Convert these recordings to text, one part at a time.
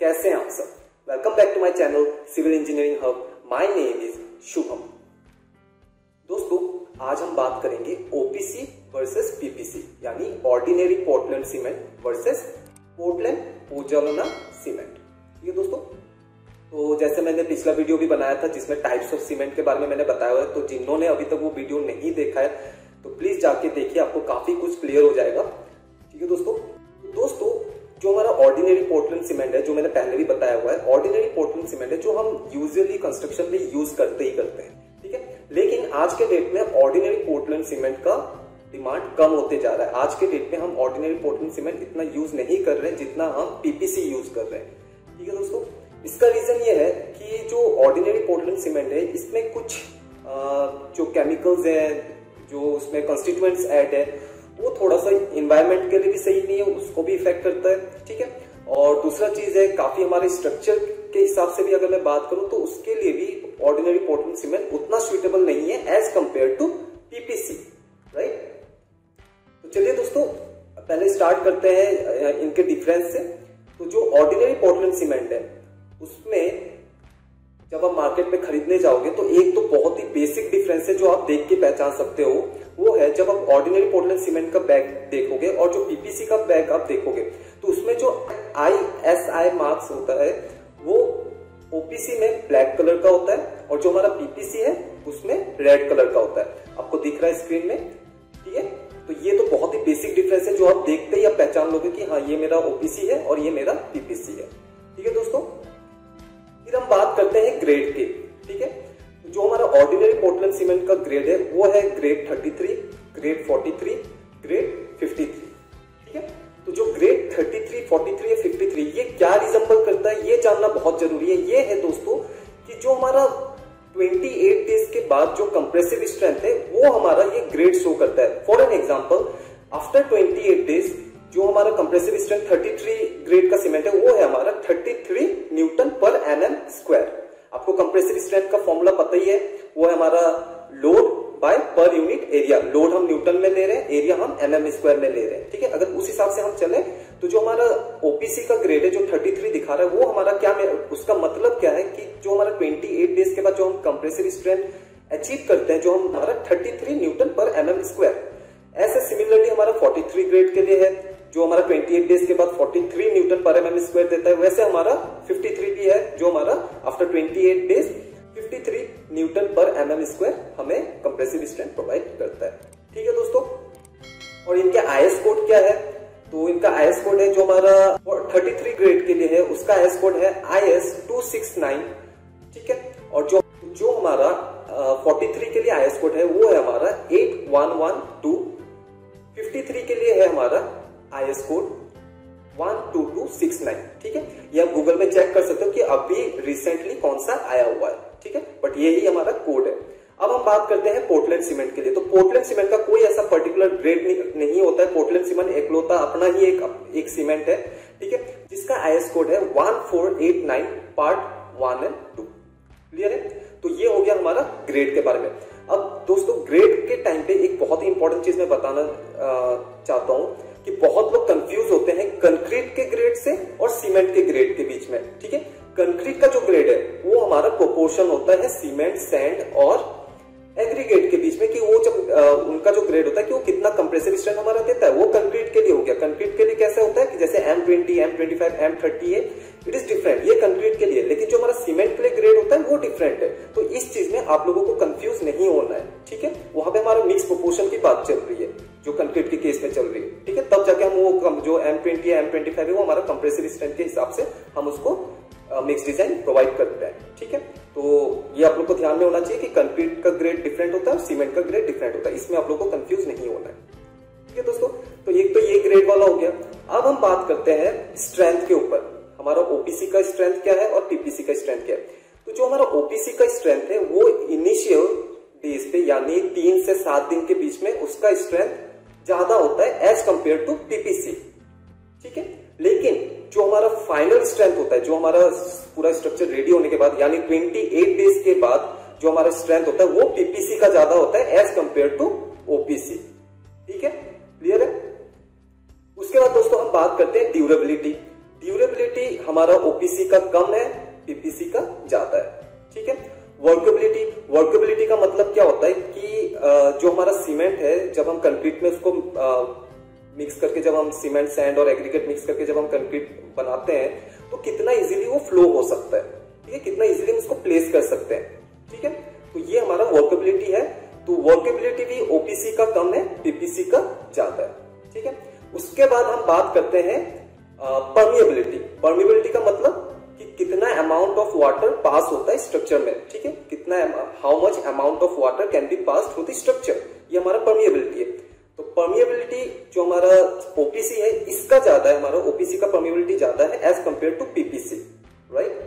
कैसे हैं आप सब? Welcome back to my channel civil engineering hub. My name is Shubham. दोस्तों, आज हम बात करेंगे ओपीसी वर्सेस पीपीसी, यानी ordinary Portland cement versus Portland pozzolana cement. ठीक है दोस्तों, तो जैसे मैंने पिछला वीडियो भी बनाया था जिसमें टाइप्स ऑफ सीमेंट के बारे में मैंने बताया हुआ है, तो जिन्होंने अभी तक वो वीडियो नहीं देखा है तो प्लीज जाके देखिए, आपको काफी कुछ क्लियर हो जाएगा। ठीक है दोस्तों, जो हमारा ऑर्डिनरी पोर्टलैंड सीमेंट है, जो मैंने पहले भी बताया हुआ है, ऑर्डिनरी पोर्टलैंड सीमेंट है जो हम यूजुअली कंस्ट्रक्शन में यूज करते ही करते हैं। ठीक है, लेकिन आज के डेट में ऑर्डिनरी पोर्टलैंड सीमेंट का डिमांड कम होते जा रहा है। आज के डेट में हम ऑर्डिनरी पोर्टलैंड सीमेंट इतना यूज नहीं कर रहे हैं जितना हम पीपीसी यूज कर रहे हैं। ठीक है दोस्तों, इसका रीजन ये है कि जो ऑर्डिनरी पोर्टलैंड सीमेंट है इसमें कुछ जो केमिकल्स है, जो उसमें कंस्टिट्यूएंट्स ऐड है, वो थोड़ा सा इन्वायरमेंट के लिए भी सही नहीं है, उसको भी इफेक्ट करता है। ठीक है, और दूसरा चीज है, काफी हमारे स्ट्रक्चर के हिसाब से भी अगर मैं बात करूं तो उसके लिए भी ऑर्डिनरी पोर्टलैंड सीमेंट उतना सुइटेबल नहीं है as compare to PPC, right. तो चलिए दोस्तों, पहले स्टार्ट करते हैं इनके डिफरेंस से। तो जो ऑर्डिनरी पोर्टलैंड सीमेंट है उसमें जब आप मार्केट में खरीदने जाओगे तो एक तो बहुत ही बेसिक डिफरेंस है जो आप देख के पहचान सकते हो, वो है जब आप ऑर्डिनरी पोर्टलैंड सीमेंट का बैग देखोगे और जो पीपीसी का बैग आप देखोगे तो उसमें जो ISI मार्क्स होता है वो ओपीसी में ब्लैक कलर का होता है और जो हमारा पीपीसी है उसमें रेड कलर का होता है। आपको दिख रहा है स्क्रीन में। ठीक है, तो ये तो बहुत ही बेसिक डिफरेंस है जो आप देखते ही आप पहचान लोगे कि हाँ, ये मेरा ओपीसी है और ये मेरा पीपीसी है। ठीक है दोस्तों, फिर हम बात करते हैं ग्रेड की। ठीक है, जो हमारा ऑर्डिनरी पोर्टलैंड सीमेंट का ग्रेड है वो है ग्रेड 33, ग्रेड 43, ग्रेड 53। ठीक है, तो जो ग्रेड 33, 43 या 53 ये क्या रिजेंबल करता है ये जानना बहुत जरूरी है। ये है दोस्तों कि जो हमारा 28 डेज के बाद जो कंप्रेसिव स्ट्रेंथ है वो हमारा ये ग्रेड शो करता है। For an example, after 28 days जो हमारा कंप्रेसिव स्ट्रेंथ 33 ग्रेड का सीमेंट है वो है हमारा 33 न्यूटन पर एमएम स्क्वायर। आपको कंप्रेसिव स्ट्रेंथ का फॉर्मूला पता ही है, वो है हमारा load by per unit area. Load हम न्यूटन में ले रहे हैं, एरिया हम एमएम स्क्वायर में ले रहे हैं। ठीक है, अगर उस हिसाब से हम चले तो जो हमारा ओपीसी का ग्रेड है जो 33 दिखा रहा है वो हमारा क्या, उसका मतलब क्या है कि जो हमारा 28 डेज के बाद जो हम कंप्रेसिव स्ट्रेंथ अचीव करते हैं, जो हम हमारा 33 न्यूटन पर एमएम स्क्वायर। ऐसे सिमिलरली हमारा 43 ग्रेड के लिए है, जो हमारा 28 डेज के बाद 43 न्यूटन पर एमएम स्क्वायर देता है। वैसे हमारा 53 भी है जो हमारा after 28 days 53 newton per MM square हमें कंप्रेसिव स्ट्रेंथ प्रोवाइड करता है। ठीक है दोस्तों, और इनके आईएस कोड क्या है? तो इनका आईएस कोड है जो हमारा 33 ग्रेड के लिए है उसका आईएस कोड है IS 269। ठीक है, और जो हमारा 43 के लिए आईएस कोड है वो है हमारा 8112। 53 के लिए है हमारा आईएस कोड 12269। ठीक है, ये आप गूगल में चेक कर सकते हो कि अभी रिसेंटली कौन सा आया हुआ है। ठीक है, बट यही हमारा कोड है। अब हम बात करते हैं पोर्टलैंड सीमेंट के लिए। तो पोर्टलैंड सीमेंट का कोई ऐसा पर्टिकुलर ग्रेड नहीं होता है। पोर्टलैंड सीमेंट एकलौता अपना ही एक सीमेंट है। ठीक है, जिसका आईएस कोड है 1489 पार्ट 1 एंड 2। क्लियर है? तो ये हो गया हमारा ग्रेड के बारे में। अब दोस्तों, ग्रेड के टाइम पे एक बहुत ही इंपॉर्टेंट चीज मैं बताना चाहता हूं कि बहुत लोग कंफ्यूज होते हैं कंक्रीट के ग्रेड से और सीमेंट के ग्रेड के बीच में। ठीक है, कंक्रीट का जो ग्रेड है वो हमारा प्रोपोर्शन होता है सीमेंट, सैंड और एग्रीगेट के बीच में, कि वो जब उनका जो ग्रेड होता है कि वो कितना कंप्रेसिव स्ट्रेंथ हमारा देता है। वो कंक्रीट के लिए हो गया। कंक्रीट के लिए कैसे होता है कि जैसे M20, M25, M30 है, इट इज डिफरेंट, ये कंक्रीट के लिए। लेकिन जो हमारा सीमेंट के लिए ग्रेड होता है वो डिफरेंट है। तो इस चीज में आप लोगों को कंफ्यूज नहीं होना है। ठीक है, वहां पे हमारा मिक्स प्रोपोर्शन की बात चल रही है जो कंक्रीट के केस में चल रही है। ठीक है, तब जाके हम वो जो M20 या M25 है वो हमारा कंप्रेसिव स्ट्रेंथ के हिसाब से हम उसको मिक्स डिजाइन प्रोवाइड करते हैं। ठीक है, तो ये आप लोग को ध्यान में होना चाहिए कि कंक्रीट का ग्रेड डिफरेंट होता है और सीमेंट का ग्रेड डिफरेंट होता है। इसमें आप लोग को कंफ्यूज नहीं होना है। ठीक है दोस्तों, तो ये ग्रेड वाला हो गया। अब हम बात करते हैं स्ट्रेंथ के ऊपर। हमारा ओपीसी का स्ट्रेंथ क्या है और पीपीसी का स्ट्रेंथ क्या है? तो जो हमारा ओपीसी का स्ट्रेंथ है वो इनिशियल डेज पे यानी 3 से 7 दिन के बीच में उसका स्ट्रेंथ ज्यादा होता है एज कंपेयर टू पीपीसी। ठीक है, लेकिन जो हमारा फाइनल स्ट्रेंथ होता है, जो हमारा पूरा स्ट्रक्चर रेडी होने के बाद यानी 28 डेज के बाद जो हमारा स्ट्रेंथ होता है वो पीपीसी का ज्यादा होता है एज कंपेयर टू ओपीसी। ठीक है, क्लियर है? उसके बाद दोस्तों हम बात करते हैं ड्यूरेबिलिटी। ड्यूरेबिलिटी हमारा ओपीसी का कम है, पीपीसी का ज्यादा है। ठीक है। वर्केबिलिटी का मतलब क्या होता है कि जो हमारा सीमेंट है, जब हम कंक्रीट में उसको मिक्स करके, जब हम सीमेंट सैंड और एग्रीगेट मिक्स करके जब हम कंक्रीट बनाते हैं तो कितना इजीली वो फ्लो हो सकता है। ठीक है, कितना इजीली हम उसको प्लेस कर सकते हैं। ठीक है, तो ये हमारा वर्केबिलिटी है। तो वर्केबिलिटी भी ओपीसी का कम है, पीपीसी का ज्यादा है। ठीक है, उसके बाद हम बात करते हैं परमिएबिलिटी। परमिएबिलिटी का मतलब कि कितना अमाउंट ऑफ वाटर पास होता है स्ट्रक्चर में। ठीक है, कितना, how much amount of water can be pass through the structure, ये हमारा परमिएबिलिटी है। तो परमिएबिलिटी जो हमारा ओपीसी है इसका ज्यादा है, हमारा ओपीसी का परमिएबिलिटी ज्यादा है as compare to PPC, right.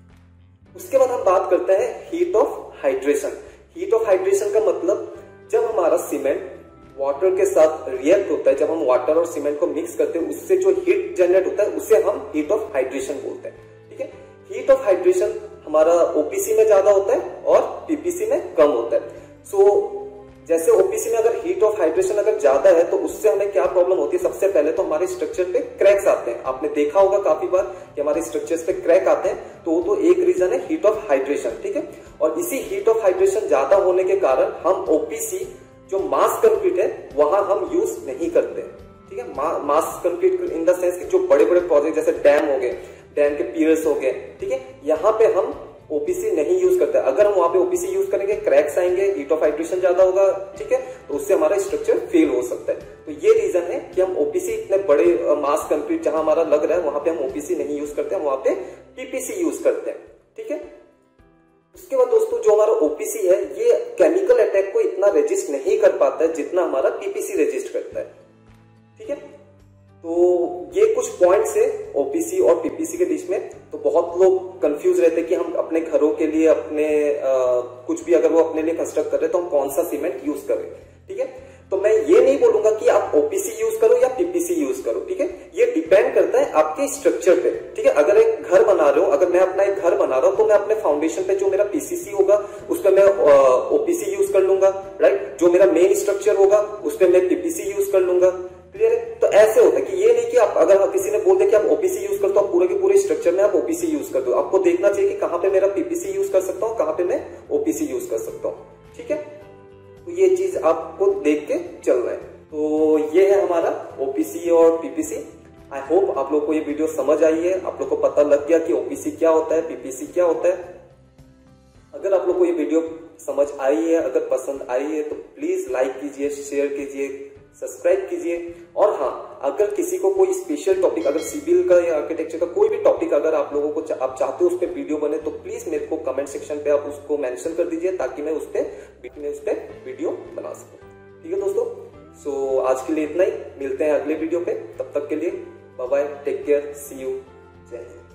उसके बाद हम बात करते हैं heat of hydration. Heat of hydration का मतलब जब हमारा सीमेंट वाटर के साथ रिएक्ट होता है, जब हम वाटर और सीमेंट को मिक्स करते हैं, उससे जो हीट जनरेट होता है उसे हम हीट ऑफ हाइड्रेशन बोलते हैं। ठीक है, हीट ऑफ हाइड्रेशन हमारा ओपीसी में ज्यादा होता है और पीपीसी में कम होता है। सो जैसे ओपीसी में अगर हीट ऑफ हाइड्रेशन अगर ज्यादा है तो उससे हमें क्या प्रॉब्लम होती है, सबसे पहले तो हमारे स्ट्रक्चर पे क्रैक्स आते हैं। आपने देखा होगा काफी बार कि हमारे स्ट्रक्चर्स पे क्रैक आते हैं, तो वो तो एक रीजन है हीट ऑफ हाइड्रेशन। ठीक है, और इसी हीट ऑफ हाइड्रेशन ज्यादा होने के कारण हम ओपीसी जो मास कंक्रीट है वहां हम यूज नहीं करते। ठीक है, mass concrete in the sense कि जो बड़े बड़े प्रोजेक्ट जैसे डैम हो गए, डैम के पियर्स हो गए, ठीक है, यहाँ पे हम ओपीसी नहीं यूज करते। अगर हम वहां पे ओपीसी यूज करेंगे क्रैक्स आएंगे, हीट ऑफ हाइड्रेशन ज्यादा होगा। ठीक है, तो उससे हमारा स्ट्रक्चर फेल हो सकता है। तो ये रीजन है कि हम ओपीसी इतने बड़े मास कंक्रीट जहां हमारा लग रहा है वहां पे हम ओपीसी नहीं यूज करते हैं, वहां पे पीपीसी यूज करते हैं। ठीक है, उसके बाद दोस्तों जो हमारा ओपीसी है ये केमिकल अटैक को इतना रेजिस्ट नहीं कर पाता है जितना हमारा पीपीसी रेजिस्ट करता है। ठीक है, तो ये कुछ पॉइंट्स है ओपीसी और पीपीसी के बीच में। तो बहुत लोग कंफ्यूज रहते हैं कि हम अपने घरों के लिए, अपने कुछ भी अगर वो अपने लिए कंस्ट्रक्ट कर रहे हैं तो हम कौन सा सीमेंट यूज करें। ठीक है, तो मैं ये नहीं बोलूंगा कि आप ओपीसी यूज करो या पीपीसी यूज करो। ठीक है, ये डिपेंड करता है आपके स्ट्रक्चर पे। ठीक है, अगर एक घर बना रहे हो, अगर मैं अपना एक घर बना रहा हूं तो मैं अपने फाउंडेशन पे जो मेरा पीसीसी होगा उस पर मैं ओपीसी यूज कर लूंगा, राइट। जो मेरा मेन स्ट्रक्चर होगा उस पर मैं पीपीसी यूज कर लूंगा। क्लियर है। तो ऐसे होता है कि ये नहीं कि आप अगर किसी ने बोल दिया कि आप ओपीसी यूज कर, तो आप पूरे के पूरे स्ट्रक्चर में आप ओपीसी यूज कर दो। आपको देखना चाहिए कि कहां पे मेरा पीपीसी यूज कर सकता हूं, कहां पे मैं ओपीसी यूज कर सकता हूं। ठीक है, तो ये चीज आपको देख के चलना है। तो ये है हमारा ओपीसी और पीपीसी। आई होप आप लोग को ये वीडियो समझ आई है, आप लोग को पता लग गया कि ओपीसी क्या होता है, पीपीसी क्या होता है। अगर आप लोग को ये वीडियो समझ आई है, अगर पसंद आई है तो प्लीज लाइक कीजिए, शेयर कीजिए, सब्सक्राइब कीजिए। और हाँ, अगर किसी को कोई स्पेशल टॉपिक, अगर सिविल का या आर्किटेक्चर का कोई भी टॉपिक अगर आप लोगों को आप चाहते हो उस पर वीडियो बने तो प्लीज मेरे को कमेंट सेक्शन पे आप उसको मेंशन कर दीजिए ताकि मैं उस पर वीडियो बना सकूं। ठीक है दोस्तों, सो आज के लिए इतना ही। मिलते हैं अगले वीडियो पे, तब तक के लिए bye bye, take care, see you, जय हिंद।